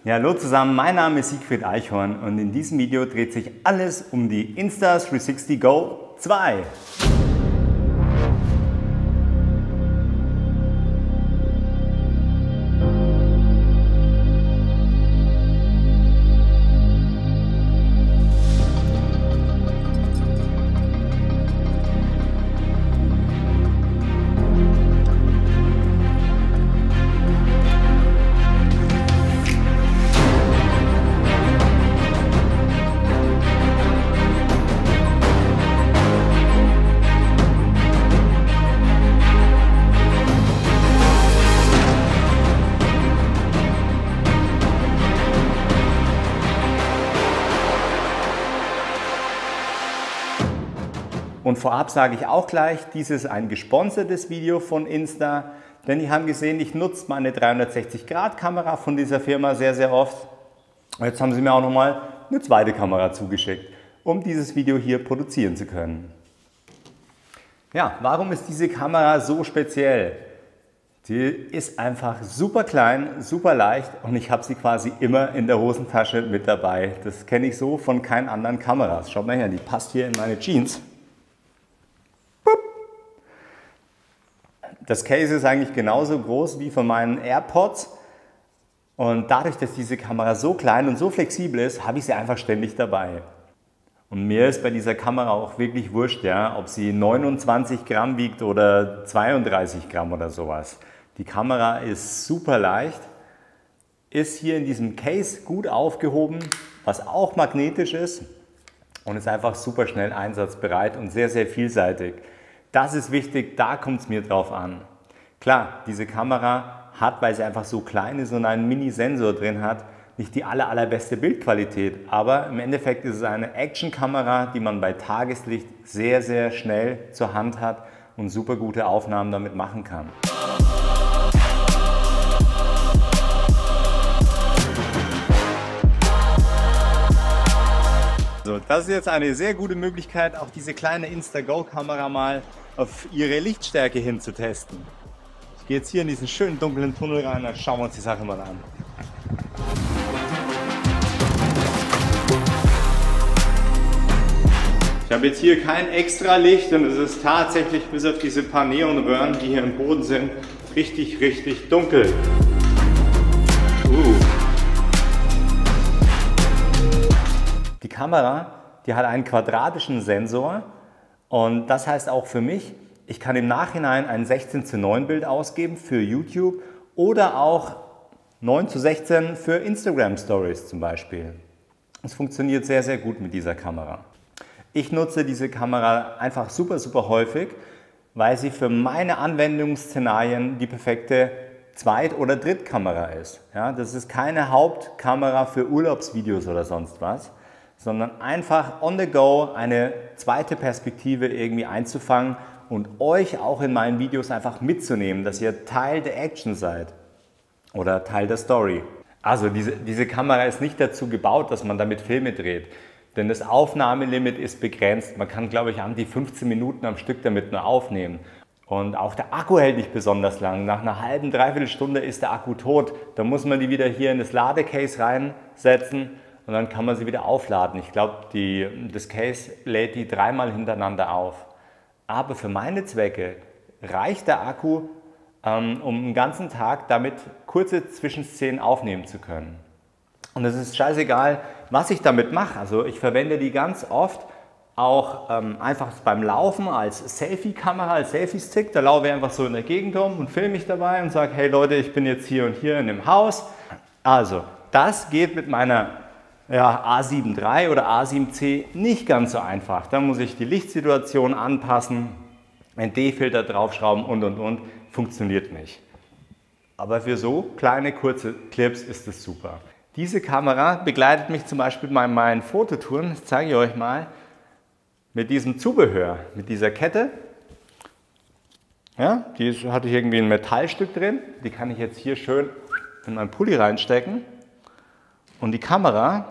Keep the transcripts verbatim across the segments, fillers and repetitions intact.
Ja, hallo zusammen, mein Name ist Siegfried Eichhorn und in diesem Video dreht sich alles um die Insta drei sechzig Go zwei. Und vorab sage ich auch gleich, dies ist ein gesponsertes Video von Insta, denn die haben gesehen, ich nutze meine dreihundertsechzig Grad Kamera von dieser Firma sehr, sehr oft. Und jetzt haben sie mir auch nochmal eine zweite Kamera zugeschickt, um dieses Video hier produzieren zu können. Ja, warum ist diese Kamera so speziell? Sie ist einfach super klein, super leicht und ich habe sie quasi immer in der Hosentasche mit dabei. Das kenne ich so von keinen anderen Kameras. Schaut mal her, die passt hier in meine Jeans. Das Case ist eigentlich genauso groß wie von meinen AirPods und dadurch, dass diese Kamera so klein und so flexibel ist, habe ich sie einfach ständig dabei. Und mir ist bei dieser Kamera auch wirklich wurscht, ja, ob sie neunundzwanzig Gramm wiegt oder zweiunddreißig Gramm oder sowas. Die Kamera ist super leicht, ist hier in diesem Case gut aufgehoben, was auch magnetisch ist und ist einfach super schnell einsatzbereit und sehr, sehr vielseitig. Das ist wichtig, da kommt es mir drauf an. Klar, diese Kamera hat, weil sie einfach so klein ist und einen Mini-Sensor drin hat, nicht die aller, allerbeste Bildqualität, aber im Endeffekt ist es eine Action-Kamera, die man bei Tageslicht sehr, sehr schnell zur Hand hat und super gute Aufnahmen damit machen kann. So, das ist jetzt eine sehr gute Möglichkeit, auch diese kleine Insta Go Kamera mal auf ihre Lichtstärke hin zu testen. Ich gehe jetzt hier in diesen schönen dunklen Tunnel rein, dann schauen wir uns die Sache mal an. Ich habe jetzt hier kein extra Licht und es ist tatsächlich bis auf diese paar Neonröhren, die hier im Boden sind, richtig, richtig dunkel. Uh. Die Kamera, die hat einen quadratischen Sensor und das heißt auch für mich, ich kann im Nachhinein ein sechzehn zu neun Bild ausgeben für YouTube oder auch neun zu sechzehn für Instagram Stories zum Beispiel. Es funktioniert sehr, sehr gut mit dieser Kamera. Ich nutze diese Kamera einfach super, super häufig, weil sie für meine Anwendungsszenarien die perfekte Zweit- oder Drittkamera ist. Ja, das ist keine Hauptkamera für Urlaubsvideos oder sonst was, sondern einfach on the go eine zweite Perspektive irgendwie einzufangen und euch auch in meinen Videos einfach mitzunehmen, dass ihr Teil der Action seid oder Teil der Story. Also diese, diese Kamera ist nicht dazu gebaut, dass man damit Filme dreht, denn das Aufnahmelimit ist begrenzt. Man kann, glaube ich, an die fünfzehn Minuten am Stück damit nur aufnehmen. Und auch der Akku hält nicht besonders lang. Nach einer halben, dreiviertel Stunde ist der Akku tot. Da muss man die wieder hier in das Ladecase reinsetzen und dann kann man sie wieder aufladen. Ich glaube, das Case lädt die dreimal hintereinander auf. Aber für meine Zwecke reicht der Akku, ähm, um einen ganzen Tag damit kurze Zwischenszenen aufnehmen zu können. Und es ist scheißegal, was ich damit mache. Also ich verwende die ganz oft auch ähm, einfach beim Laufen als Selfie-Kamera, als Selfie-Stick. Da laufe ich einfach so in der Gegend rum und filme mich dabei und sage, hey Leute, ich bin jetzt hier und hier in dem Haus. Also das geht mit meiner ja, A sieben drei oder A sieben C nicht ganz so einfach. Da muss ich die Lichtsituation anpassen, einen D-Filter draufschrauben und und und. Funktioniert nicht. Aber für so kleine, kurze Clips ist es super. Diese Kamera begleitet mich zum Beispiel bei meinen Fototouren, das zeige ich euch mal, mit diesem Zubehör, mit dieser Kette. Ja, die ist, hatte ich irgendwie ein Metallstück drin, die kann ich jetzt hier schön in meinen Pulli reinstecken. Und die Kamera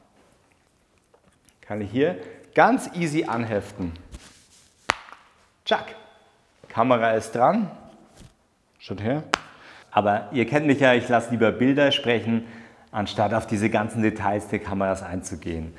kann ich hier ganz easy anheften. Tschack, Kamera ist dran. Schaut her. Aber ihr kennt mich ja, ich lasse lieber Bilder sprechen. anstatt auf diese ganzen Details der Kameras einzugehen.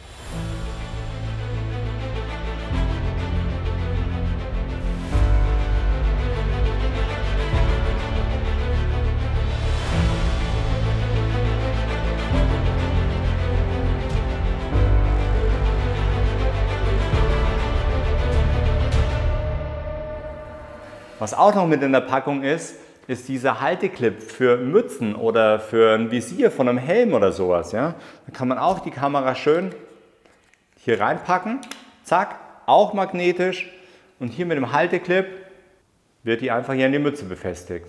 Was auch noch mit in der Packung ist, ist dieser Halteclip für Mützen oder für ein Visier von einem Helm oder sowas. Ja? Da kann man auch die Kamera schön hier reinpacken, zack, auch magnetisch, und hier mit dem Halteclip wird die einfach hier an die Mütze befestigt.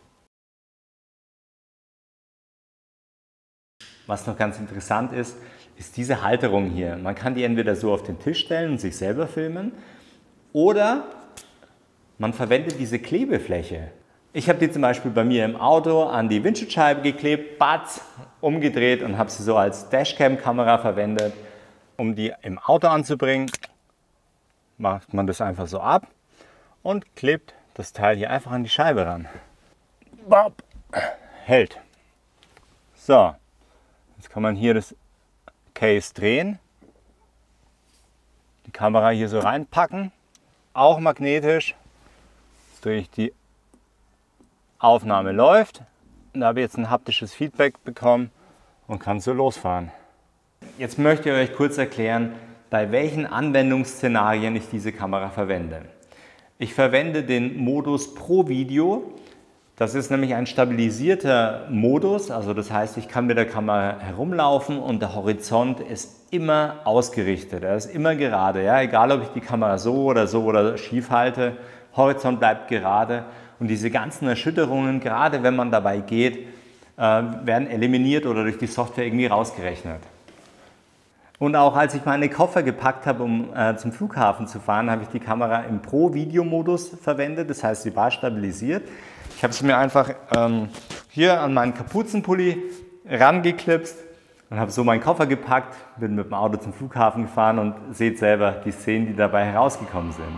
Was noch ganz interessant ist, ist diese Halterung hier. Man kann die entweder so auf den Tisch stellen und sich selber filmen, oder man verwendet diese Klebefläche. Ich habe die zum Beispiel bei mir im Auto an die Windschutzscheibe geklebt, batz, umgedreht und habe sie so als Dashcam-Kamera verwendet. Um die im Auto anzubringen, macht man das einfach so ab und klebt das Teil hier einfach an die Scheibe ran. Bop, hält. So, jetzt kann man hier das Case drehen, die Kamera hier so reinpacken, auch magnetisch. Durch die Aufnahme läuft. Da habe ich jetzt ein haptisches Feedback bekommen und kann so losfahren. Jetzt möchte ich euch kurz erklären, bei welchen Anwendungsszenarien ich diese Kamera verwende. Ich verwende den Modus Pro Video. Das ist nämlich ein stabilisierter Modus, also das heißt, ich kann mit der Kamera herumlaufen und der Horizont ist immer ausgerichtet, er ist immer gerade, ja? Egal ob ich die Kamera so oder so oder schief halte. Horizont bleibt gerade und diese ganzen Erschütterungen, gerade wenn man dabei geht, äh, werden eliminiert oder durch die Software irgendwie rausgerechnet. Und auch als ich meine Koffer gepackt habe, um äh, zum Flughafen zu fahren, habe ich die Kamera im Pro-Video-Modus verwendet, das heißt, sie war stabilisiert. Ich habe sie mir einfach ähm, hier an meinen Kapuzenpulli rangeklipst und habe so meinen Koffer gepackt, bin mit dem Auto zum Flughafen gefahren und seht selber die Szenen, die dabei herausgekommen sind.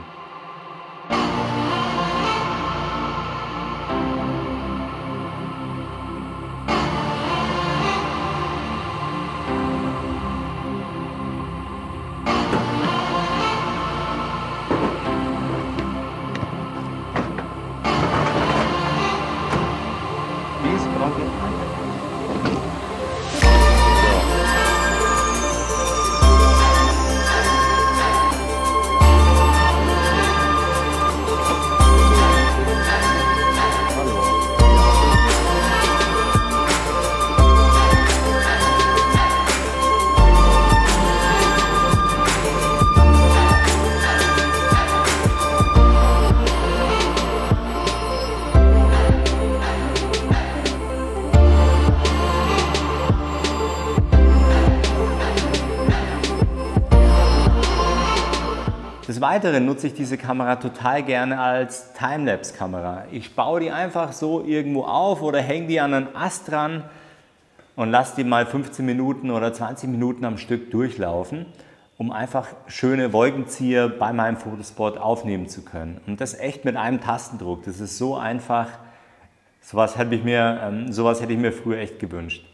Des Weiteren nutze ich diese Kamera total gerne als Timelapse-Kamera. Ich baue die einfach so irgendwo auf oder hänge die an einen Ast dran und lasse die mal fünfzehn Minuten oder zwanzig Minuten am Stück durchlaufen, um einfach schöne Wolkenzieher bei meinem Fotospot aufnehmen zu können. Und das echt mit einem Tastendruck. Das ist so einfach. Sowas hätte ich mir, ähm, sowas hätte ich mir früher echt gewünscht.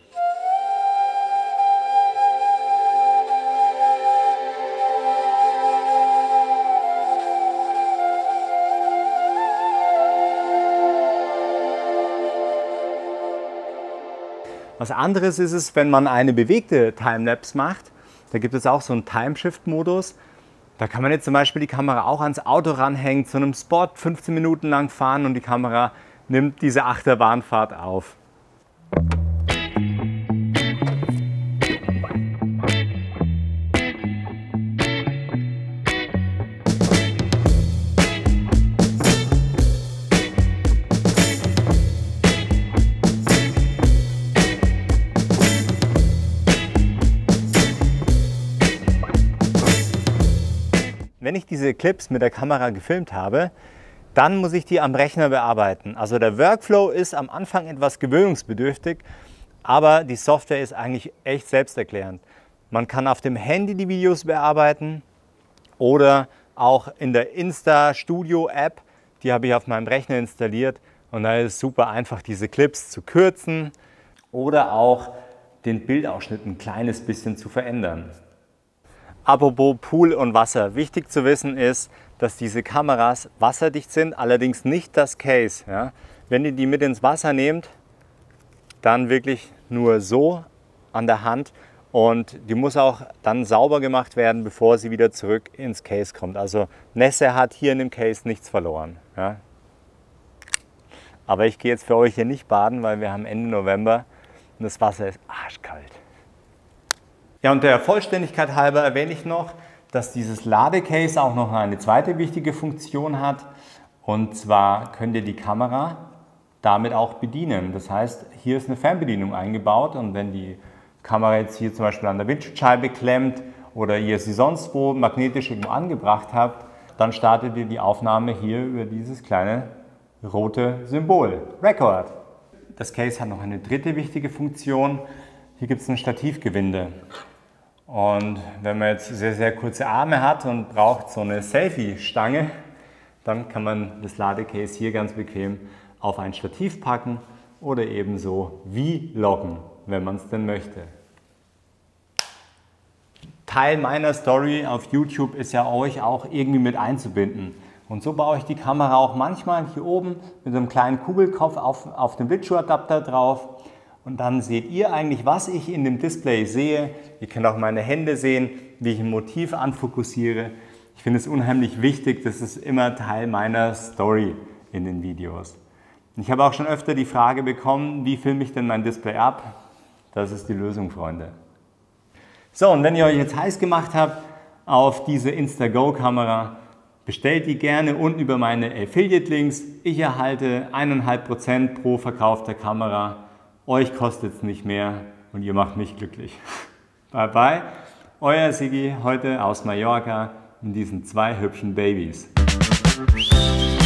Was anderes ist es, wenn man eine bewegte Timelapse macht. Da gibt es auch so einen Timeshift-Modus. Da kann man jetzt zum Beispiel die Kamera auch ans Auto ranhängen, zu einem Spot fünfzehn Minuten lang fahren und die Kamera nimmt diese Achterbahnfahrt auf. Wenn ich diese Clips mit der Kamera gefilmt habe, dann muss ich die am Rechner bearbeiten. Also der Workflow ist am Anfang etwas gewöhnungsbedürftig, aber die Software ist eigentlich echt selbsterklärend. Man kann auf dem Handy die Videos bearbeiten oder auch in der Insta Studio App, die habe ich auf meinem Rechner installiert und da ist es super einfach, diese Clips zu kürzen oder auch den Bildausschnitt ein kleines bisschen zu verändern. Apropos Pool und Wasser. Wichtig zu wissen ist, dass diese Kameras wasserdicht sind, allerdings nicht das Case. Ja? Wenn ihr die mit ins Wasser nehmt, dann wirklich nur so an der Hand und die muss auch dann sauber gemacht werden, bevor sie wieder zurück ins Case kommt. Also Nässe hat hier in dem Case nichts verloren. Ja? Aber ich gehe jetzt für euch hier nicht baden, weil wir haben Ende November und das Wasser ist arschkalt. Ja, und der Vollständigkeit halber erwähne ich noch, dass dieses Ladecase auch noch eine zweite wichtige Funktion hat. Und zwar könnt ihr die Kamera damit auch bedienen. Das heißt, hier ist eine Fernbedienung eingebaut und wenn die Kamera jetzt hier zum Beispiel an der Windschutzscheibe klemmt oder ihr sie sonst wo magnetisch irgendwo angebracht habt, dann startet ihr die Aufnahme hier über dieses kleine rote Symbol, Record. Das Case hat noch eine dritte wichtige Funktion. Hier gibt es ein Stativgewinde. Und wenn man jetzt sehr, sehr kurze Arme hat und braucht so eine Selfie-Stange, dann kann man das Ladecase hier ganz bequem auf ein Stativ packen oder ebenso vloggen, wenn man es denn möchte. Teil meiner Story auf YouTube ist ja euch auch irgendwie mit einzubinden. Und so baue ich die Kamera auch manchmal hier oben mit so einem kleinen Kugelkopf auf, auf dem Bluetooth-Adapter drauf. Und dann seht ihr eigentlich, was ich in dem Display sehe. Ihr könnt auch meine Hände sehen, wie ich ein Motiv anfokussiere. Ich finde es unheimlich wichtig, das ist immer Teil meiner Story in den Videos. Ich habe auch schon öfter die Frage bekommen, wie filme ich denn mein Display ab? Das ist die Lösung, Freunde. So, und wenn ihr euch jetzt heiß gemacht habt auf diese Instago-Kamera, bestellt die gerne unten über meine Affiliate-Links. Ich erhalte eineinhalb Prozent pro verkaufter Kamera. Euch kostet es nicht mehr und ihr macht mich glücklich. Bye bye, euer Sigi heute aus Mallorca mit diesen zwei hübschen Babys.